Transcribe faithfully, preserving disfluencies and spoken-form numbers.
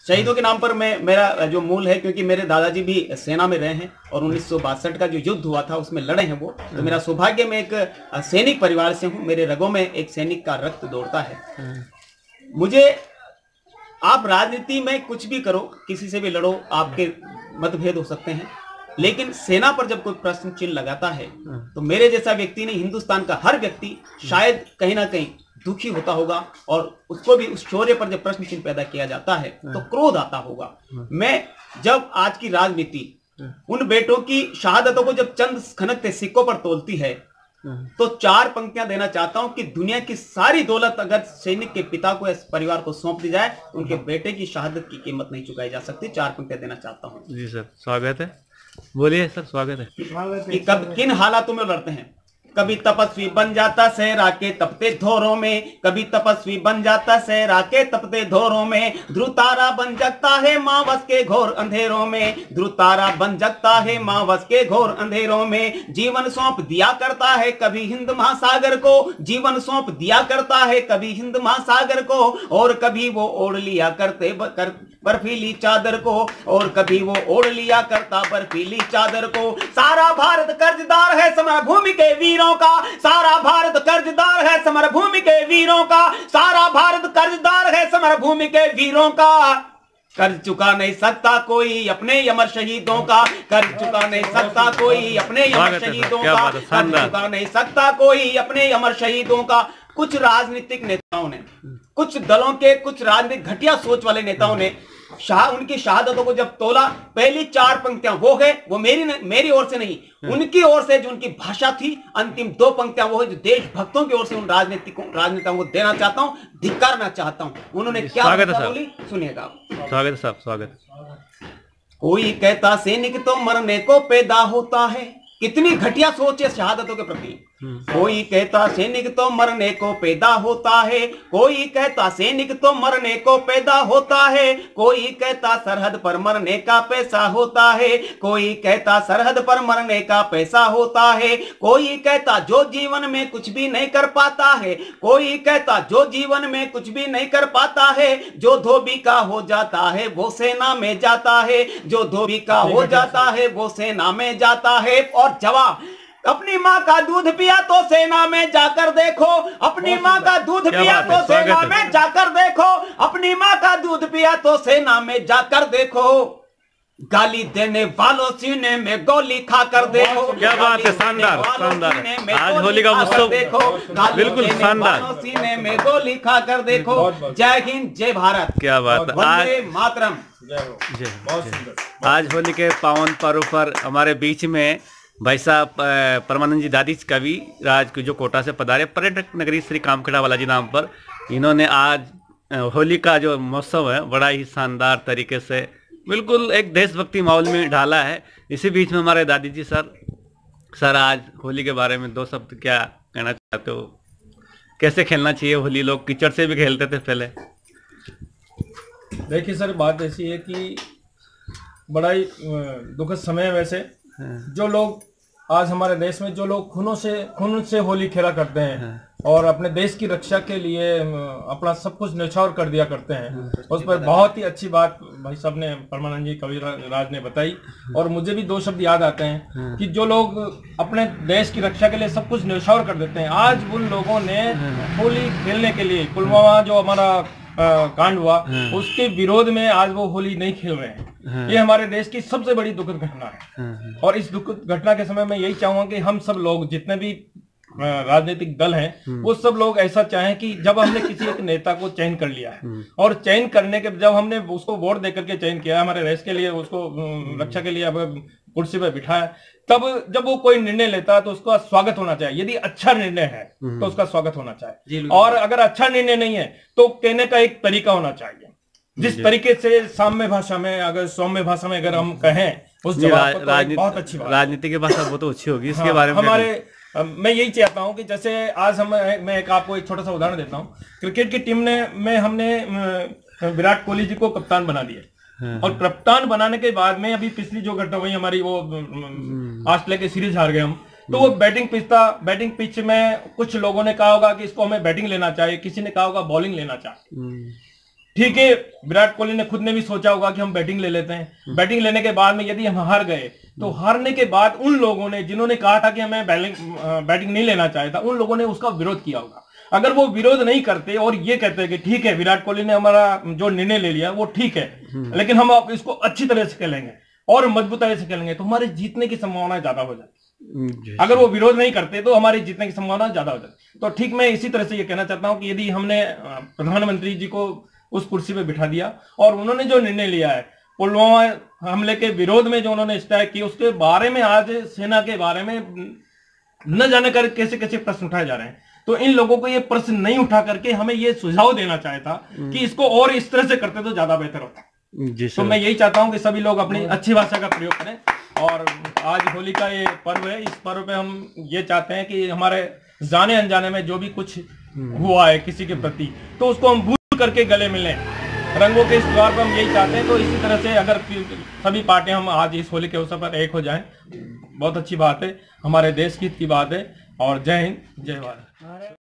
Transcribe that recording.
शहीदों के नाम पर मैं मेरा जो मूल है, क्योंकि मेरे दादाजी भी सेना में रहे हैं और उन्नीस सौ बासठ का जो युद्ध हुआ था उसमें लड़े हैं वो, तो मेरा सौभाग्य में एक सैनिक परिवार से हूँ, मेरे रगों में एक सैनिक का रक्त दौड़ता है। मुझे आप राजनीति में कुछ भी करो, किसी से भी लड़ो, आपके मतभेद हो सकते हैं, लेकिन सेना पर जब कोई प्रश्न चिन्ह लगाता है तो मेरे जैसा व्यक्ति नहीं, हिंदुस्तान का हर व्यक्ति शायद कहीं ना कहीं दुखी होता होगा, और उसको भी उस शौर्य पर जब प्रश्न चिन्ह पैदा किया जाता है तो क्रोध आता होगा। मैं जब आज की राजनीति उन बेटों की शहादतों को जब चंद खनकते सिक्कों पर तोलती है तो चार पंक्तियां देना चाहता हूं कि दुनिया की सारी दौलत अगर सैनिक के पिता को या परिवार को सौंप दी जाए तो उनके बेटे की शहादत की कीमत नहीं चुकाई जा सकती। चार पंक्तियां देना चाहता हूं। जी सर, स्वागत है, बोलिए सर। स्वागत है। कि कब किन हालातों में लड़ते हैं। कभी तपस्वी बन जाता सहरा के तपते धोरों में, कभी तपस्वी बन जाता सहरा के तपते धोरों में, ध्रुव तारा बन जगता है मावस के घोर अंधेरों में, ध्रुव तारा बन जगता है मावस के घोर अंधेरों में, जीवन सौंप दिया करता है कभी हिंद महासागर को, जीवन सौंप दिया करता है कभी हिंद महासागर को, और कभी वो ओढ़ लिया करते कर, बर्फीली चादर को, और कभी वो ओढ़ लिया करता बर्फीली चादर को। सारा भारत कर्जदार है समर भूमि के वीरों का, सारा भारत कर्जदार है समर भूमि के वीरों का, सारा भारत कर्जदार है समर भूमि के वीरों का। कर्ज चुका नहीं सकता कोई अपने अमर शहीदों का, कर्ज चुका नहीं सकता कोई अपने अमर शहीदों का, कर्ज चुका नहीं सकता कोई अपने अमर शहीदों का। कुछ राजनीतिक नेताओं ने, कुछ दलों के, कुछ राजनीतिक घटिया सोच वाले नेताओं ने शाह उनकी शहादतों को जब तोला, पहली चार पंक्तियां वो है, वो मेरी मेरी ओर से नहीं, उनकी ओर से जो उनकी भाषा थी, अंतिम दो पंक्तियां वो है जो देशभक्तों की ओर से उन राजनीतिकों राजनेताओं को देना चाहता हूं, धिक्कारना चाहता हूं। उन्होंने क्या बोली सुनिएगा। स्वागत साहब, स्वागत। कोई कहता सैनिक तो मरने को पैदा होता है, कितनी घटिया सोच है शहादतों के प्रति। कोई कहता सैनिक तो मरने को पैदा होता है, कोई कहता सैनिक तो मरने को पैदा होता है, कोई कहता सरहद पर मरने का पैसा होता है, कोई कहता सरहद पर मरने का पैसा होता है, कोई कहता जो जीवन में कुछ भी नहीं कर पाता है, कोई कहता जो जीवन में कुछ भी नहीं कर पाता है, जो धोबी का हो जाता है वो सेना में जाता है, जो धोबी का हो जाता है वो सेना में जाता है। और जवाब, अपनी माँ का दूध पिया तो सेना में जाकर देखो, अपनी माँ का दूध पिया तो सेना में जाकर देखो, अपनी माँ का दूध पिया तो सेना में जाकर देखो, गाली देने वालों सीने में गोली खाकर देखो। क्या बात है, शानदार शानदार। आज होली का उत्सव देखो, बिल्कुल शानदार। सीने में गोली खाकर देखो। जय हिंद, जय भारत। क्या बात है, आज मातरम। आज होली के पावन पर्व पर हमारे बीच में भाई साहब परमानंद जी दादी कवि राज जो कोटा से पधारे, पर्यटक नगरी श्री कामखेड़ा बालाजी नाम पर, इन्होंने आज होली का जो महोत्सव है बड़ा ही शानदार तरीके से बिल्कुल एक देशभक्ति माहौल में ढाला है। इसी बीच में हमारे दादी जी सर सर आज होली के बारे में दो शब्द क्या कहना चाहते हो? कैसे खेलना चाहिए होली? लोग कीचड़ से भी खेलते थे पहले। देखिए सर, बात ऐसी है कि बड़ा ही दुखद समय है। वैसे जो लोग आज हमारे देश में जो लोग खूनों से खून से होली खेला करते हैं और अपने देश की रक्षा के लिए अपना सब कुछ न्यौछावर कर दिया करते हैं, उस पर बहुत ही अच्छी बात भाई साहब ने, परमानंद जी कवि राज ने बताई। और मुझे भी दो शब्द याद आते हैं कि जो लोग अपने देश की रक्षा के लिए सब कुछ न्यौछावर कर देते हैं, आज उन लोगों ने होली खेलने के लिए, पुलवामा जो हमारा कांड हुआ उसके विरोध में आज वो होली नहीं खेल रहे हैं। ये हमारे देश की सबसे बड़ी दुखद घटना है। और इस दुखद घटना के समय मैं यही चाहूंगा कि हम सब लोग, जितने भी राजनीतिक दल हैं, वो सब लोग ऐसा चाहें कि जब हमने किसी एक नेता को चयन कर लिया है और चयन करने के जब हमने उसको वोट देकर के चयन किया, हमारे देश के लिए, उसको रक्षा के लिए अब कुर्सी पर बिठाया, तब जब वो कोई निर्णय लेता है तो उसका स्वागत होना चाहिए। यदि अच्छा निर्णय है तो उसका स्वागत होना चाहिए, और अगर अच्छा निर्णय नहीं है तो कहने का एक तरीका होना चाहिए। जिस तरीके से साम्य भाषा में, अगर सौम्य भाषा में अगर हम कहें उस जवाब को, तो बहुत अच्छी बात। राजनीति की भाषा वो तो अच्छी होगी। इसके हाँ, बारे में हमारे मैं यही चाहता हूं कि जैसे आज हम, मैं एक आपको एक छोटा सा उदाहरण देता हूं। क्रिकेट की टीम ने में हमने विराट कोहली जी को कप्तान बना दिया, और कप्तान बनाने के बाद में अभी पिछली जो घटना हुई हमारी, वो ऑस्ट्रेलिया की सीरीज हार गए हम, तो वो बैटिंग पिच था। बैटिंग पिच में कुछ लोगों ने कहा होगा कि इसको हमें बैटिंग लेना चाहिए, किसी ने कहा होगा बॉलिंग लेना चाहिए। ठीक है, विराट कोहली ने खुद ने भी सोचा होगा कि हम बैटिंग ले लेते हैं। बैटिंग लेने के बाद में यदि हम हार गए तो हारने के बाद उन लोगों ने जिन्होंने कहा था कि हमें बैटिंग नहीं लेना चाहता, उन लोगों ने उसका विरोध किया होगा। अगर वो विरोध नहीं करते और ये कहते कि ठीक है विराट कोहली ने हमारा जो निर्णय ले लिया वो ठीक है, लेकिन हम अब इसको अच्छी तरह से खेलेंगे और मजबूताई से खेलेंगे, तो हमारे जीतने की संभावना ज्यादा हो जाती। अगर वो विरोध नहीं करते तो हमारी जीतने की संभावना ज्यादा हो जाती। तो ठीक मैं इसी तरह से ये कहना चाहता हूं कि यदि हमने प्रधानमंत्री जी को उस कुर्सी पे बिठा दिया और उन्होंने जो निर्णय लिया है पुलवामा हमले के विरोध में जो उन्होंने स्ट्राइक की, उसके बारे में आज सेना के बारे में न जाने कर कैसे कैसे प्रश्न उठाए जा रहे हैं, तो इन लोगों को ये प्रश्न नहीं उठा करके हमें ये सुझाव देना चाहता कि इसको और इस तरह से करते तो ज्यादा बेहतर होता। तो मैं यही चाहता हूं कि सभी लोग अपनी अच्छी भाषा का प्रयोग करें। और आज होली का ये पर्व है, इस पर्व पे हम ये चाहते हैं कि हमारे जाने अनजाने में जो भी कुछ हुआ है किसी के प्रति, तो उसको हम भूल करके गले मिलें। रंगों के इस त्योहार पर हम यही चाहते हैं। तो इसी तरह से अगर सभी पार्टियां हम आज इस होली के अवसर पर एक हो जाएं, बहुत अच्छी बात है, हमारे देश की हित की बात है। और जय हिंद, जय भारत।